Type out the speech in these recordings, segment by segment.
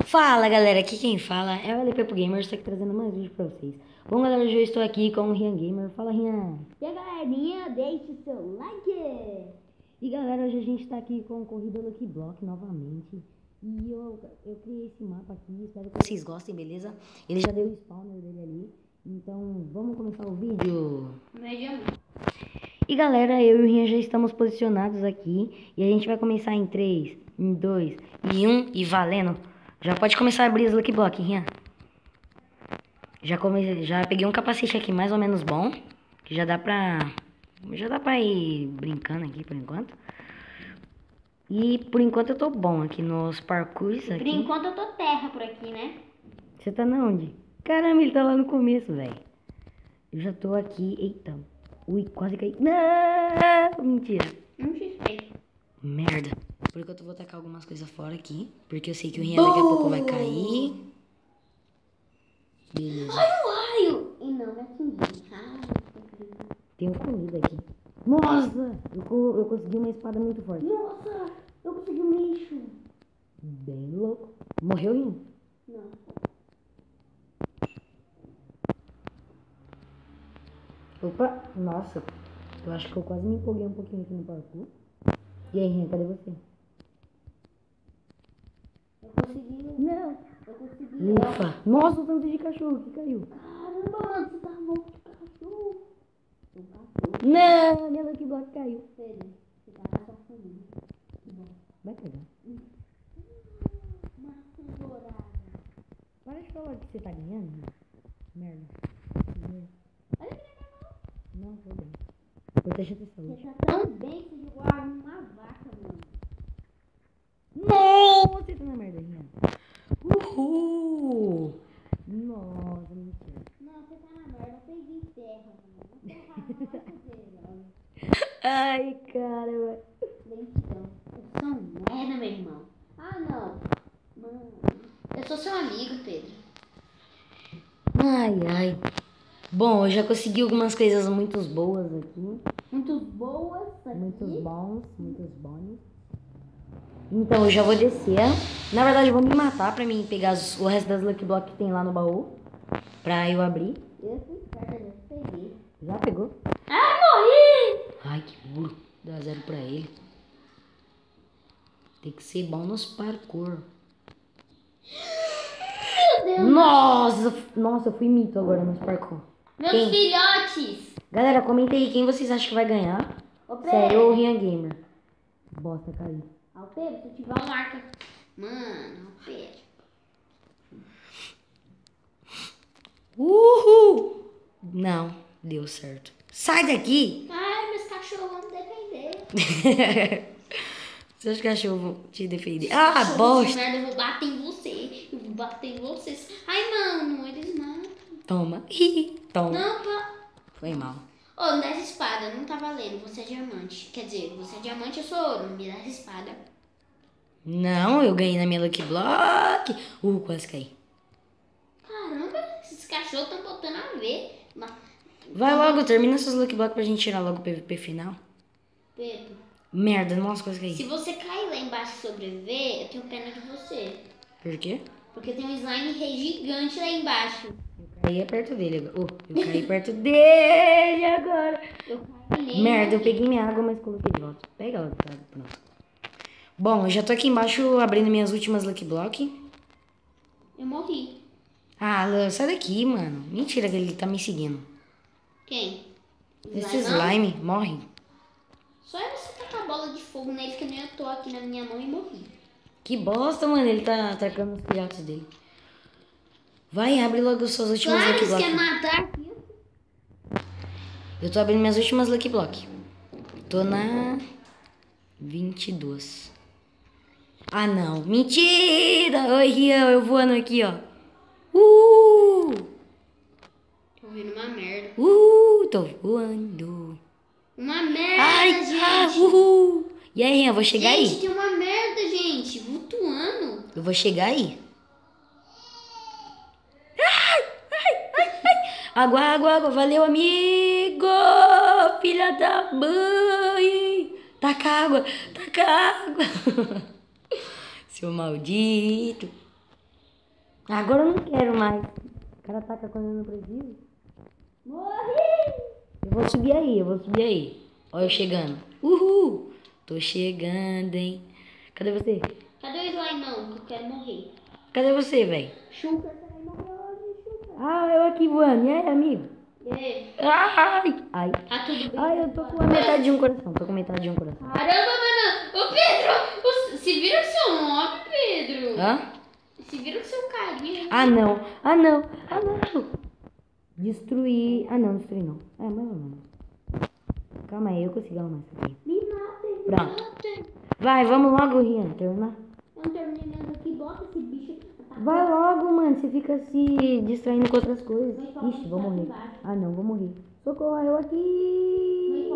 Fala galera, aqui quem fala é o LP Pro Gamer, estou aqui trazendo mais vídeo pra vocês. Bom galera, hoje eu estou aqui com o Rian Gamer. Fala Rian! E aí galerinha, deixe seu like! E galera, hoje a gente tá aqui com o Corrida Lucky Block novamente. E eu criei esse mapa aqui, espero que vocês gostem, beleza? Ele já deu o spawner dele ali, então vamos começar o vídeo. E galera, eu e o Rian já estamos posicionados aqui e a gente vai começar em 3, em 2 e 1 e valendo. Já pode começar a abrir as Lucky Block, Rian. Já peguei um capacete aqui mais ou menos bom, que já dá pra ir brincando aqui por enquanto. E por enquanto eu tô bom aqui nos parkours aqui. Por enquanto eu tô terra por aqui, né? Você tá na onde? Caramba, ele tá lá no começo, velho. Eu já tô aqui, eita. Ui, quase caí. Não, mentira. XP. Merda. Por enquanto eu vou tacar algumas coisas fora aqui, porque eu sei que o Rian daqui a pouco vai cair. Beleza. Olha o raio! E não me atingi. Tem comida aqui. Nossa! Eu consegui uma espada muito forte. Nossa! Eu consegui um lixo. Bem louco. Morreu, Rian? Não. Opa! Nossa! Eu acho que eu quase me empolguei um pouquinho aqui no parkour. E aí, Rian, cadê você? Eu consegui. Não! Eu consegui. Ufa! Nossa, o tanto de cachorro que caiu. Caramba, mano, você tá louco de cachorro. Um cachorro. Não! Minha Lucky Block caiu. Sério, você tá com a sua família. Que bom. Vai pegar. Maçã dourada. Para de falar que você tá ganhando. Merda. Olha que legal. Não, tô bem. Proteja a tua saúde. Você tá tão bem que você jogou uma vaca, mano. Nossa, você tá na merda, Rian. Uhul! Nossa, mentira. Não, você tá na merda. Eu peguei terra, mano. Ai, cara. Lentidão. Eu sou um merda, meu irmão. Ah, não. Mano, eu sou seu amigo, Pedro. Ai, ai. Bom, eu já consegui algumas coisas muito boas aqui. Muito boas aqui. Muitos bons. Então, eu já vou descer. Na verdade, eu vou me matar pra mim pegar o resto das Lucky Block que tem lá no baú. Pra eu abrir. Eu fui certa, eu peguei. Já pegou? Ah, morri! Ai, que burro. Dá 0 pra ele. Tem que ser bom nos parkour. Meu Deus. Nossa, eu fui mito agora nos parkour. Meus Quem? filhotes. Galera, comenta aí quem vocês acham que vai ganhar. Ô, Pedro. Sério ou Rian Gamer? Bosta, caiu. Ó, Pedro, se tiver um arco. Mano, ó, Pedro. Uhul! Não, deu certo. Sai daqui! Ai, meus cachorros vão me defender. Seus cachorros vão te defender. Cachorro Ah, de bosta! merda, eu vou bater em você. Eu vou bater em vocês. Ai, mano, eles matam. Toma. Toma. Não, pá. Foi mal. Ô, me dá essa espada, não tá valendo. Você é diamante. Quer dizer, você é diamante, eu sou ouro. Me dá essa espada. Não, eu ganhei na minha Lucky Block. Quase caí. Caramba, esses cachorros estão botando a ver. Vai logo, termina seus Lucky Block pra gente tirar logo o PVP final. Pedro, Merda, nossa, quase caí. se você cair lá embaixo e sobreviver, eu tenho pena de você. Por quê? Porque tem um slime rei gigante lá embaixo. Eu caí perto dele agora. Eu caí perto dele agora. Eu caí nele. Merda, eu peguei minha água, mas coloquei de volta. Pega logo, tá? Pronto. Bom, eu já tô aqui embaixo abrindo minhas últimas Lucky Block. Eu morri. Ah, Lan, sai daqui, mano. Mentira que ele tá me seguindo. Quem? Esse Slimão? slime morre. Só é você tacar a bola de fogo nele que nem eu tô aqui na minha mão e morri. Que bosta, mano. Ele tá atacando os filhotes dele. Vai, abre logo suas últimas Claro, Lucky você quer Block. matar aqui? Eu tô abrindo minhas últimas Lucky Block. Tô na 22. Ah, não. Mentira! Oi, Rian. Eu voando aqui, ó. Tô ouvindo uma merda. Tô voando. Uma merda, Ai, gente. E aí, Rian, eu vou chegar Gente, aí? tem uma merda, gente. Vultuando. Eu vou chegar aí. Água. Valeu, amigo. Filha da mãe. Taca água. Seu maldito. Agora eu não quero mais. O cara ataca quando eu não preciso. Morri! Eu vou subir aí. Olha eu chegando. Uhul! Tô chegando, hein? Cadê você? Cadê o slime não? Que eu quero morrer. Cadê você, velho? Chuca, você vai morrer hoje, Chuca. Ah, eu aqui voando. E aí, amigo? E aí? Ai. Tá tudo bem? Ai, eu tô com a metade de um coração. Caramba, mano! Ô, Pedro! Se vira com seu nome, Pedro! Hã? Se vira com seu carinho. Ah, não. Destruir. Ah, não, destruir não. É, mais ou menos. Calma aí, eu consigo arrumar isso aqui. Me matem, Pronto. Vai, vamos logo, Rian, terminar. Eu não terminando aqui, bota esse bicho. Vai logo, mano. Você fica se distraindo com outras coisas. Ixi, vou morrer. Ah, não, vou morrer. Socorro, eu aqui.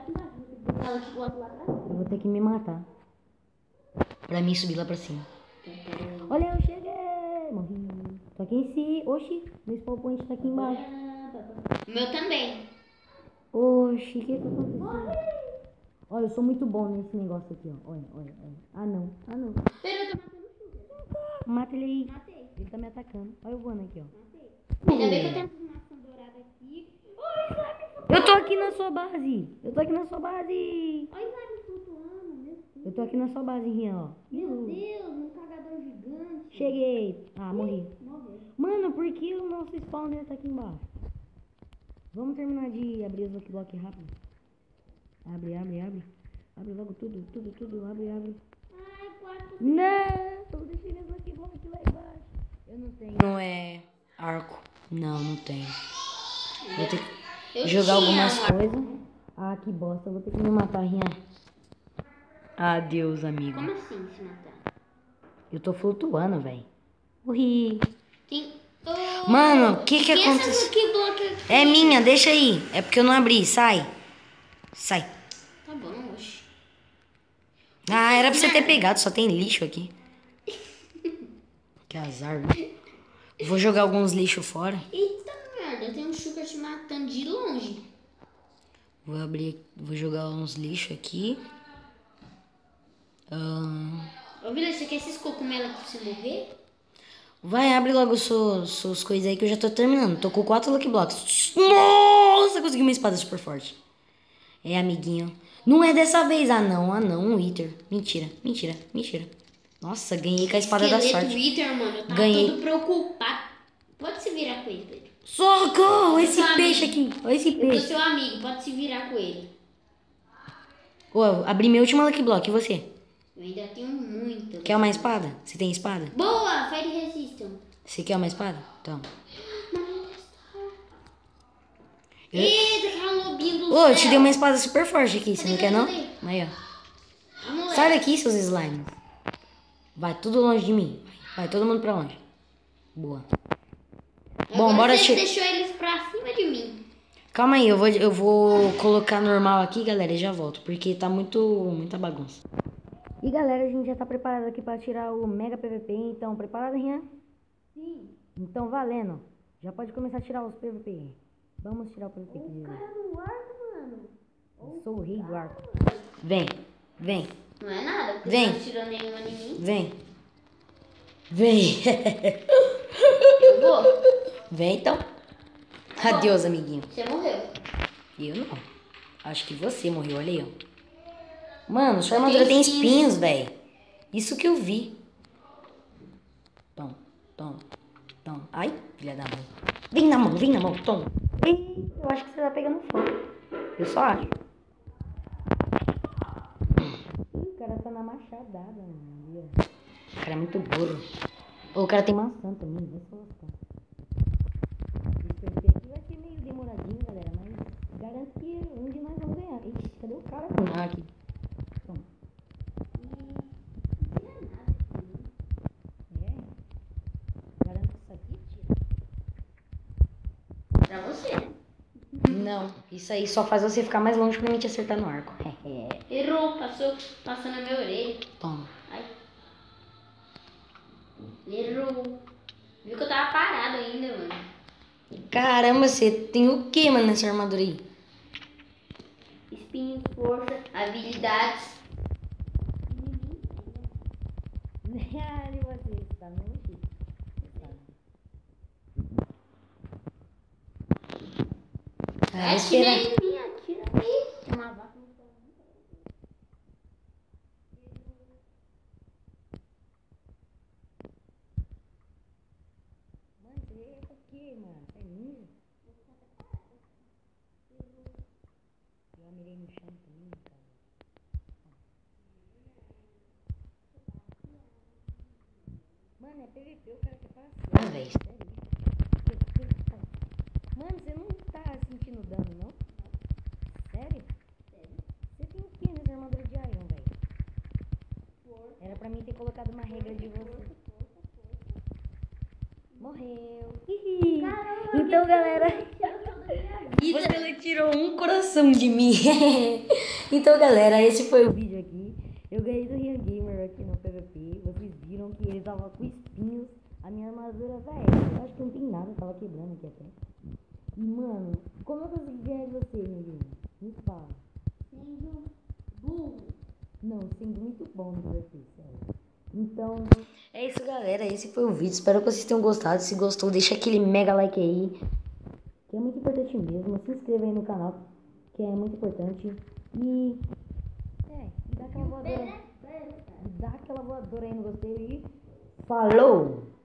Eu vou ter que me matar. Pra mim subir lá pra cima. Olha, eu cheguei. Morri. Tô aqui em cima. Oxi, meu spawn point tá aqui embaixo. O meu também. Oxi, o que aconteceu? Olha, eu sou muito bom nesse negócio aqui, ó. Olha. Ah, não. Pedro, eu tô matando o Chuca. Mata ele aí. Matei. Ele tá me atacando. Olha eu voando aqui, ó. Matei. Ainda bem que eu tenho uma maçã dourada aqui. Oi, slime. Eu tô aqui na sua base. Olha o slime flutuando, meu Deus. Eu tô aqui na sua base, Rian, ó. Meu Deus, um cagador gigante. Cheguei. Ah, morri. Morreu. Mano, por que o nosso spawner tá aqui embaixo? Vamos terminar de abrir os Lucky Block rápido. Abre. Abre logo tudo. Abre. Ai, 4. Não, deixei os Lucky Block lá embaixo. Eu não tenho. Não é arco. Não tenho. Vou ter que jogar algumas coisas. Ah, que bosta. Eu vou ter que me matar, Rian. Adeus, amigo. Como assim se matar? Eu tô flutuando, velho. Morri. Tem... Mano, o que aconteceu? É minha, deixa aí. É porque eu não abri. Sai. Tá bom, oxe. Ah, era pra você ter pegado. Só tem lixo aqui. Que azar, né? Vou jogar alguns lixos fora. Eita merda, tem um Chuca te matando de longe. Vou jogar uns lixos aqui. Ô, Vila, você quer esses cogumelos aqui pra você morrer? Vai, abre logo suas coisas aí que eu já tô terminando. Tô com 4 Lucky Blocks. Nossa, consegui uma espada super forte. É, amiguinho. Não é dessa vez. Ah, não, um Wither. Mentira. Nossa, ganhei com a espada da sorte. Wither, mano, eu tava Ganhei. todo preocupado. Pode se virar com ele, Pedro. Socorro, esse seu peixe amigo. aqui. Olha esse Eu sou peixe. seu amigo, pode se virar com ele. Ô, abri meu último Lucky Block. E você? Eu ainda tenho muito. Quer uma espada? Você tem espada? Boa, Fire Resistance. Você quer uma espada? Então. Eita, aquela lobinha do Ô, eu te céu. dei uma espada super forte aqui. Você não quer, não? Cadê? Aí, ó. Vamos lá. Sai daqui, seus slimes. Vai tudo longe de mim. Vai todo mundo pra longe. Boa. Bom, Agora bora você tirar. deixou eles pra cima de mim. Calma aí, eu vou colocar normal aqui, galera, e já volto. Porque tá muita bagunça. E galera, a gente já tá preparado aqui pra tirar o Mega PVP. Então, preparado, Rian? Sim. Então, valendo. Já pode começar a tirar os PVP. Vamos tirar o PVP aqui. O cara do arco, mano. Eu sou o rei do arco. Vem. Não é nada, porque Vem. você não tirou nenhuma em mim. Vem. Eu vou. Vem, então. Adeus, amiguinho. Você morreu. Eu não. Acho que você morreu, olha aí, ó. Mano, sua armadura tem espinhos. espinhos, velho. Isso que eu vi. Tom. Ai, filha da mãe. Vem na mão, Tom. Ih, eu acho que você tá pegando fogo. Eu só acho. Ih, o cara tá na machadada, mano. O cara é muito burro. Ô, o cara tem maçã também, vai se lascar. Esse PVP aqui vai ser meio demoradinho, galera, mas garanto que um de nós vamos ganhar. Ixi, cadê o cara? Ah, aqui. Toma. É. Garanto que isso aqui tira. Pra você. Não, isso aí só faz você ficar mais longe pra mim te acertar no arco. Errou, passou na minha orelha. Toma. Ai. Errou. Viu que eu tava parado ainda, mano. Caramba, você tem o que, mano, nessa armadura aí? Espinho, força, habilidades. Ali você está no X. Ah, Atira aí em mim, atira aí. Tem uma vaca no chão. Mano, você é o quê, mano? Você é ninja? Eu mirei no chão também, cara. Mano, é PVP, o cara quer passar. Ah, velho, sério. Mano, você não tá sentindo dano, não? Sério? Você tem o que nessa armadura de Iron, velho? Era pra mim ter colocado uma regra de você. Morreu. Hihi. Então, galera, você tirou um coração de mim. Então, galera, esse foi o vídeo aqui. Eu ganhei do Rian Gamer aqui no PVP. Vocês viram que ele tava com espinhos. A minha armadura, velho, eu acho que não tem nada, tava quebrando aqui até. E, mano, como eu consegui ganhar de você, neguinho? Me fala. Sendo burro. Não, sendo muito bom no PVP, sério. Então, é isso, galera. Esse foi o vídeo. Espero que vocês tenham gostado. Se gostou, deixa aquele mega like aí, que é muito importante mesmo. Se inscreva aí no canal, que é muito importante. E dá aquela voadora. E dá aquela voadora aí no gostei. E falou!